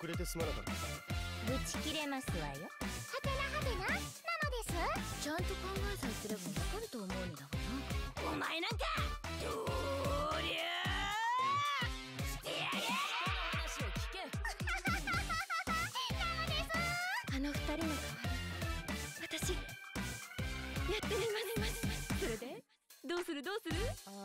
遅れてすまなかった。 ぶち切れますわよ。はてなはてな、ママです。ちゃんと考えさえすればわかると思うのだがな。お前なんかどりゃーしてやれ。話を聞け。ママです。あの二人の代わり私やってみます。それでどうするどうする。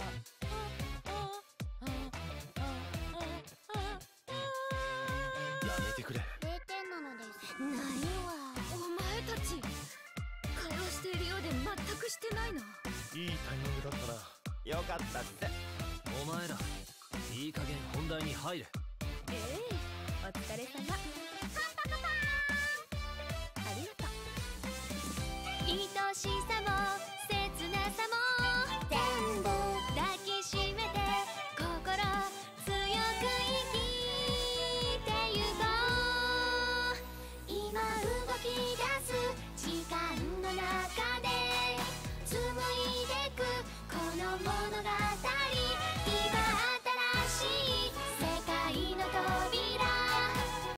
やめてくれ。 0点なのです。何はお前たち会話しているようで全くしてないな。 いいタイミングだったな。よかったって。 お前らいい加減本題に入れ。 ええ、お疲れ様。